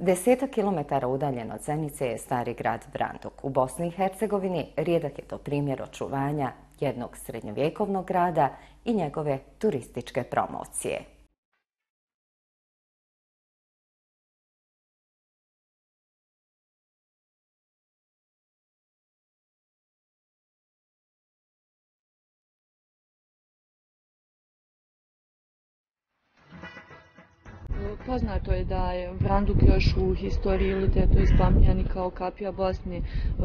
10 kilometara udaljen od Zenice je stari grad Vranduk. U Bosni i Hercegovini rijedak je to primjer očuvanja jednog srednjovjekovnog grada i njegove turističke promocije. Poznato je da je Vranduk još u historiji ili da je spominjan kao kapija Bosne.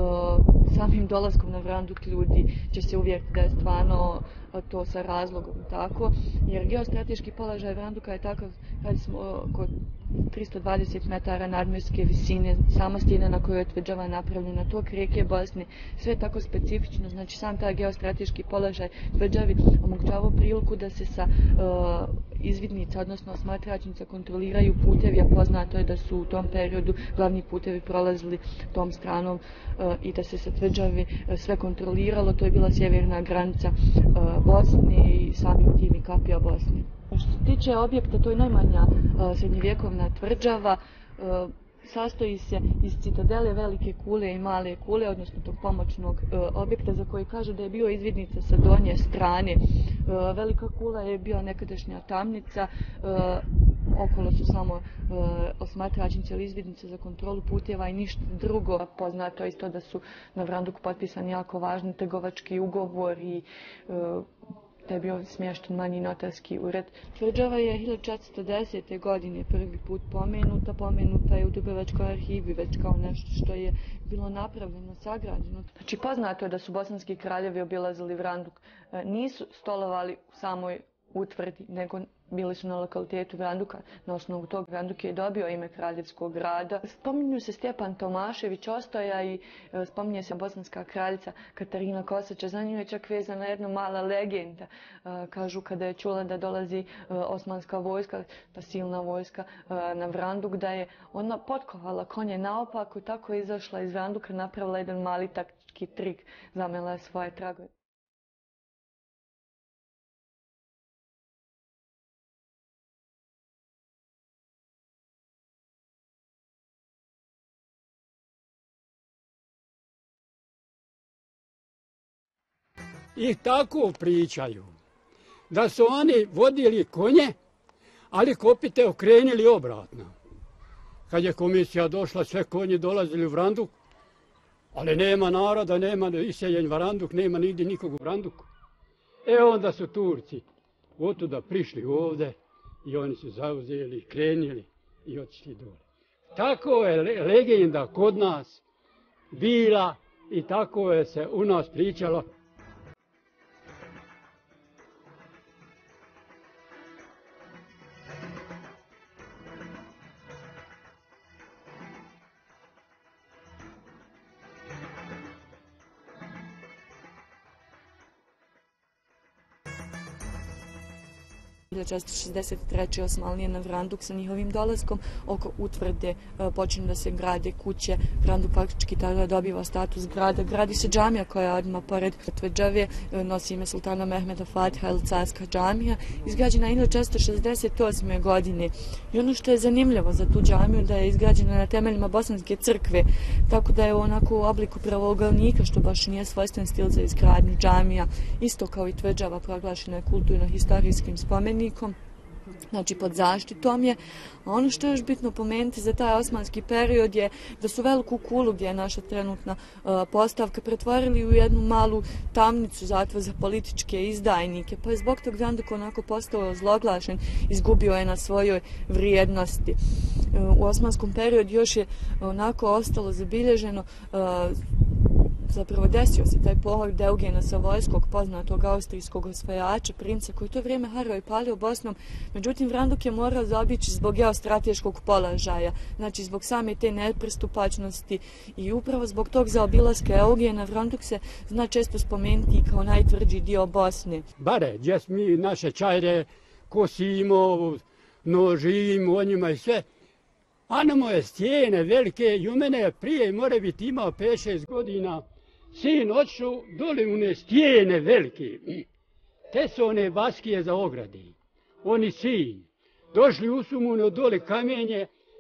Samim dolaskom na Vranduk ljudi će se uvjeriti da je stvarno to sa razlogom tako, jer geostrateški položaj Vranduka je takav kad smo oko 320 metara nadmorske visine, sama stijena na kojoj je tvrđava napravljena, tok rijeke Bosne, sve je tako specifično, znači sam taj geostrateški položaj tvrđavi omogućavao priliku da se sa izvidnica, odnosno osmatračnica kontroliraju putevi, a poznato je da su u tom periodu glavni putevi prolazili tom stranom i da se sa tvrđavi sve kontroliralo, to je bila sjeverna granica Bosne i samim tim i kapija Bosne. Što se tiče objekta, to je najmanja srednjevjekovna tvrđava, sastoji se iz citadele, velike kule i male kule, odnosno tog pomoćnog objekta za koji kaže da je bio izvidnica sa donje strane. Velika kula je bila nekadašnja tamnica, okolo su samo osmatračnice ili izvidnice za kontrolu puteva i ništa drugo. Poznato je isto da su na Vranduku potpisani jako važni trgovački ugovori, da je bio smješten manji notarski ured. Tvrđava je 1410. godine prvi put pomenuta je u Dubrovačkoj arhivi već kao nešto što je bilo napravljeno, sagrađeno. Znači poznato je da su bosanski kraljevi obilazili Vranduk, nisu stolovali u samoj utvrdi, nego bili su na lokalitetu Vranduka. Na osnovu tog Vranduk je dobio ime kraljevskog grada. Spominju se Stjepan Tomašević Ostoja i spominje se bosanska kraljica Katarina Kosača. Za nju je čak vezana jedna mala legenda. Kažu kada je čula da dolazi osmanska vojska, ta silna vojska na Vranduk, da je ona potkovala konje naopako i tako je izašla iz Vranduka, napravila jedan mali taktički trik, zamela je svoje tragove. I tako pričaju, da su oni vodili konje, ali kopite okrenili obratno. Kad je komisija došla, sve konji dolazili u Vranduk, ali nema naroda, nema iseljen Vranduk, nema nigdje nikog u Vranduku. Onda su Turci otuda prišli ovdje i oni su zauzeli, krenili i otišli dole. Tako je legenda kod nas bila i tako je se u nas pričalo. U 1463. Osmanlije na Vranduk sa njihovim dolaskom oko utvrde počinju da se grade kuće. Vranduk faktički tada dobiva status grada. Gradi se džamija koja je odmah pored tvrđave, nosi ime sultana Mehmeda Fatiha ili carska džamija, izgrađena 1468. godine. I ono što je zanimljivo za tu džamiju da je izgrađena na temeljima bosanske crkve, tako da je onako u obliku pravougalnika, što baš nije svojstven stil za izgradnju džamija. Isto kao i tvrđava proglašena je kulturno-historijskim spomenikom, znači pod zaštitom je. A ono što je još bitno pomenuti za taj osmanski period je da su veliku kulu gdje je naša trenutna postavka pretvorili u jednu malu tamnicu, zatvor za političke izdajnike, pa je zbog tog Vranduk onako postao ozloglašen, izgubio je na svojoj vrijednosti. U osmanskom periodu još je onako ostalo zabilježeno, zapravo desio se taj pohod Eugena Savojskog, poznatog austrijskog osvajača, princa koji to vrijeme harao i palio Bosnom. Međutim, Vranduk je morao zaobići zbog geostrateškog položaja, znači zbog same te nepristupačnosti i upravo zbog tog zaobilaska Eugena Vranduk se zna često spomenuti kao najtvrđi dio Bosne. Bare, gdje mi naše čajre kosimo, nožimo o njima i sve. A na moje stijene velike i u mene prije more biti imao 5-6 godina sin odšao dole u one stijene velike. Te su one baskije za ograde. Oni sin. Došli u sumunu dole kamenje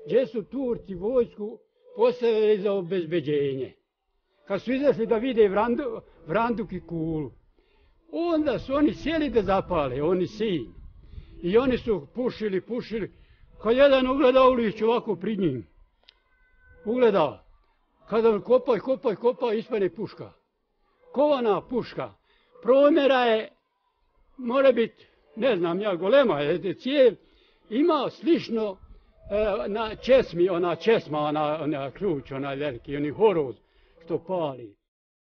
gdje su Turci vojsku postavili za obezbeđenje. Kad su izašli da vide Vranduk i Kulu, onda su oni sjeli da zapale, oni sin. I oni su pušili. Kad jedan ugleda Ulić ovako pred njim, ugleda, kada kopaj, ispane puška. Kovana puška. Promjera je, mora biti, ne znam ja, golema je cijev, ima slično na česmi, ona ključ, onaj veliki, oni horoz što pali.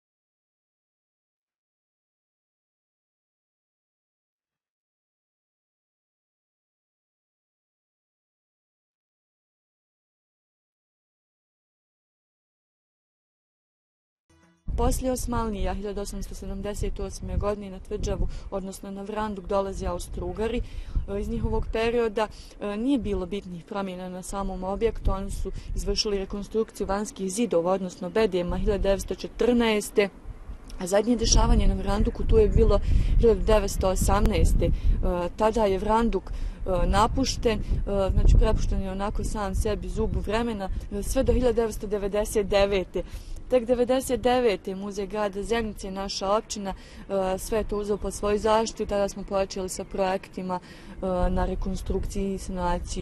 Poslije Osmanlija 1878. godine na Tvrđavu, odnosno na Vranduk, dolazi Austro-Ugari. Iz njihovog perioda nije bilo bitnih promjena na samom objektu. Oni su izvršili rekonstrukciju vanjskih zidova, odnosno bedema 1914. A zadnje dešavanje na Vranduku tu je bilo 1918. Tada je Vranduk napušten, znači prepušten je onako sam sebi zubu vremena, sve do 1999. Tek 1999. Muzej grada Zenice, naša općina, sve je to uzeo pod svoju zaštitu i tada smo počeli sa projektima na rekonstrukciji i sanaciji.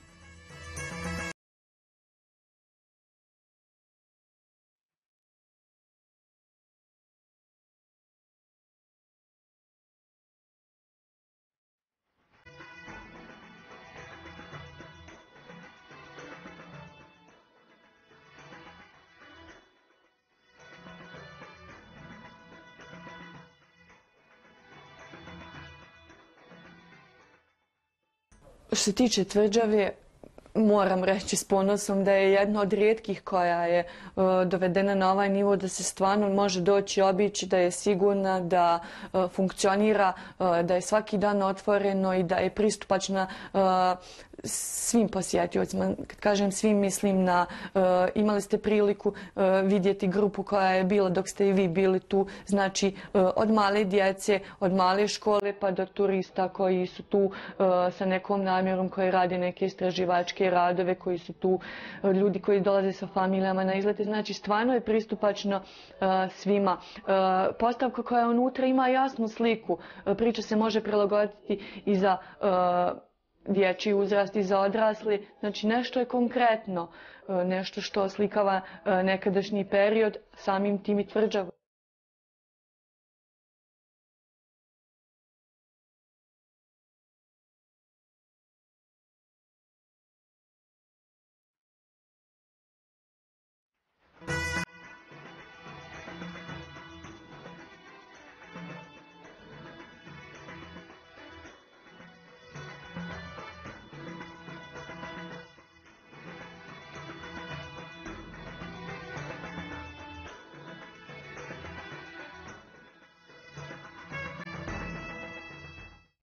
Što se tiče Tvrđave, moram reći s ponosom da je jedna od rijetkih koja je dovedena na ovaj nivo da se stvarno može doći obići, da je sigurna, da funkcionira, da je svaki dan otvoreno i da je pristupačna svim posjetiocima. Kad kažem svim, mislim na imali ste priliku vidjeti grupu koja je bila dok ste i vi bili tu, znači od male djece, od male škole pa do turista koji su tu sa nekom namjerom, koji rade neke istraživačke radove, koji su tu, ljudi koji dolaze sa familijama na izlete, znači stvarno je pristupačno svima. Postavka koja unutra ima jasnu sliku, priča se može prilagoditi i za dječji uzrast i za odrasli, znači nešto je konkretno, nešto što oslikava nekadašnji period, samim tim i Tvrđavu.